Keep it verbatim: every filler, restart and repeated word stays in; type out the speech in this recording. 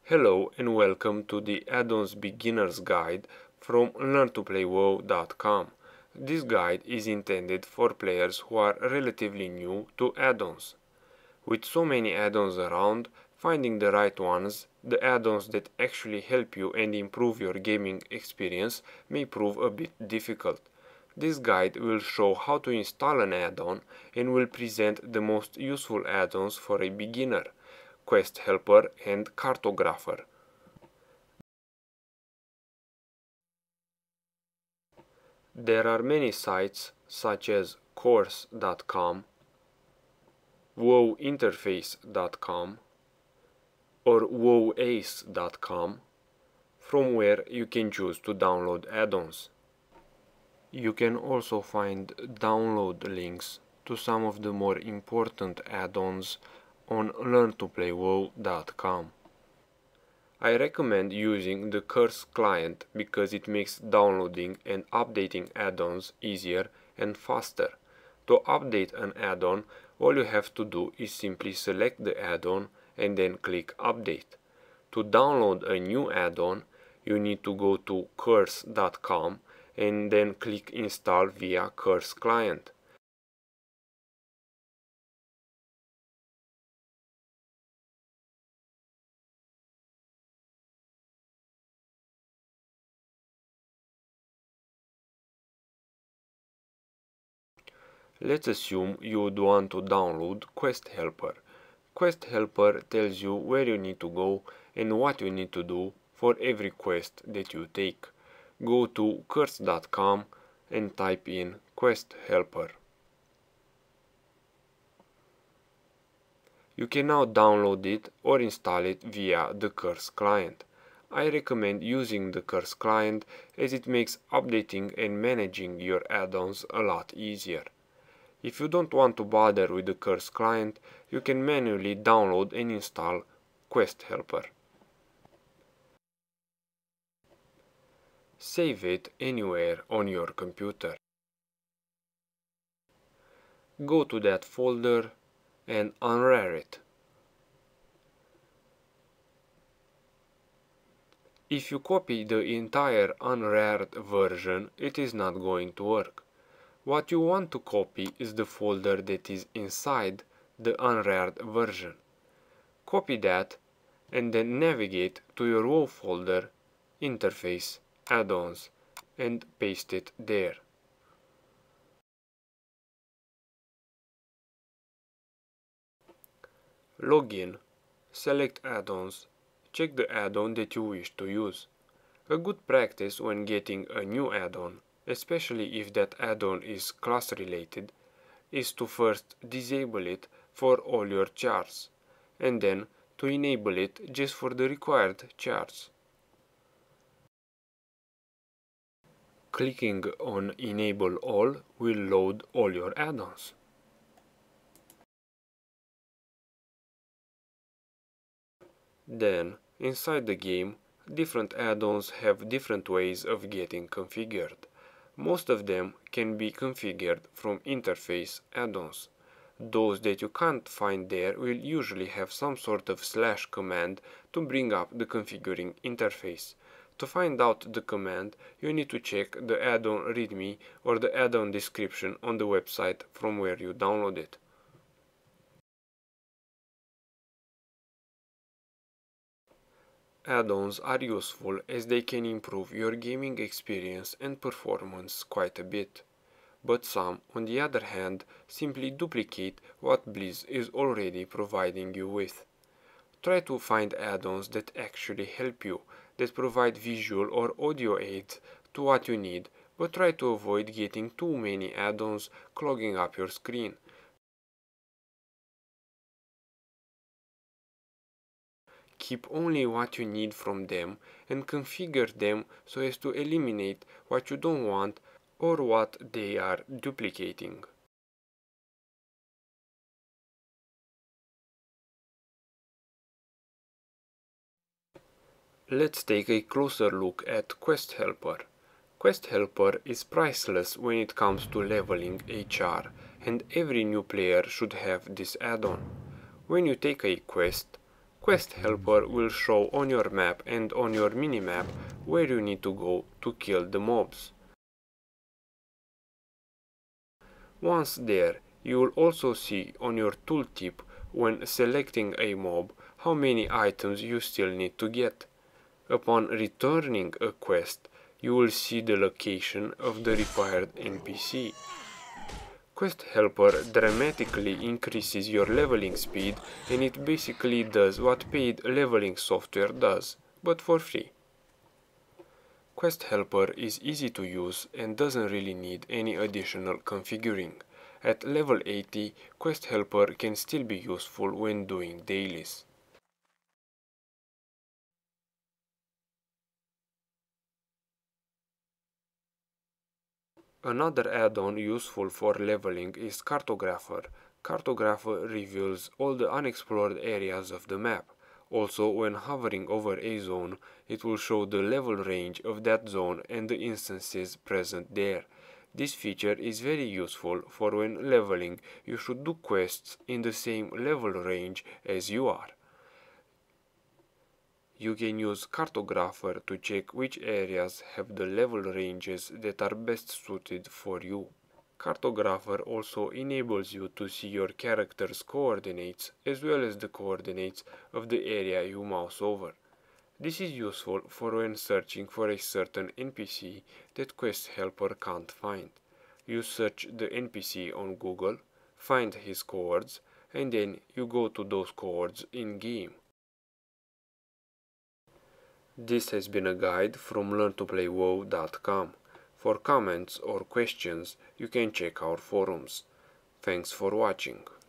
Hello and welcome to the Add-ons Beginner's Guide from learn to play wow dot com. This guide is intended for players who are relatively new to add-ons. With so many add-ons around, finding the right ones, the add-ons that actually help you and improve your gaming experience, may prove a bit difficult. This guide will show how to install an add-on and will present the most useful add-ons for a beginner: Quest Helper and Cartographer. There are many sites such as course dot com, wow interface dot com, or wow ace dot com from where you can choose to download add-ons. You can also find download links to some of the more important add-ons on learn to play wow dot com. I recommend using the Curse client because it makes downloading and updating add-ons easier and faster. To update an add-on, all you have to do is simply select the add-on and then click Update. To download a new add-on, you need to go to curse dot com and then click Install via Curse client. Let's assume you would want to download Quest Helper. Quest Helper tells you where you need to go and what you need to do for every quest that you take. Go to curse dot com and type in Quest Helper. You can now download it or install it via the Curse client. I recommend using the Curse client as it makes updating and managing your add-ons a lot easier. If you don't want to bother with the Curse client, you can manually download and install Quest Helper. Save it anywhere on your computer. Go to that folder and unrar it. If you copy the entire unrared version, it is not going to work. What you want to copy is the folder that is inside the unrared version. Copy that and then navigate to your wow folder, interface, add-ons, and paste it there. Login, select add-ons, check the add-on that you wish to use. A good practice when getting a new add-on, especially if that add-on is class related, is to first disable it for all your chars, and then to enable it just for the required chars. Clicking on Enable All will load all your add-ons. Then, inside the game, different add-ons have different ways of getting configured. Most of them can be configured from interface add-ons. Those that you can't find there will usually have some sort of slash command to bring up the configuring interface. To find out the command, you need to check the add-on readme or the add-on description on the website from where you download it. Add-ons are useful as they can improve your gaming experience and performance quite a bit. But some, on the other hand, simply duplicate what Blizz is already providing you with. Try to find add-ons that actually help you, that provide visual or audio aids to what you need, but try to avoid getting too many add-ons clogging up your screen. Keep only what you need from them and configure them so as to eliminate what you don't want or what they are duplicating. Let's take a closer look at Quest Helper. Quest Helper is priceless when it comes to leveling a char, and every new player should have this add-on. When you take a quest, Quest Helper will show on your map and on your minimap where you need to go to kill the mobs. Once there, you will also see on your tooltip when selecting a mob how many items you still need to get. Upon returning a quest, you will see the location of the required N P C. Quest Helper dramatically increases your leveling speed, and it basically does what paid leveling software does, but for free. Quest Helper is easy to use and doesn't really need any additional configuring. At level eighty, Quest Helper can still be useful when doing dailies. Another add-on useful for leveling is Cartographer. Cartographer reveals all the unexplored areas of the map. Also, when hovering over a zone, it will show the level range of that zone and the instances present there. This feature is very useful for when leveling you should do quests in the same level range as you are. You can use Cartographer to check which areas have the level ranges that are best suited for you. Cartographer also enables you to see your character's coordinates as well as the coordinates of the area you mouse over. This is useful for when searching for a certain N P C that Quest Helper can't find. You search the N P C on Google, find his coords, and then you go to those coords in-game. This has been a guide from learn to play wow dot com. For comments or questions, you can check our forums. Thanks for watching.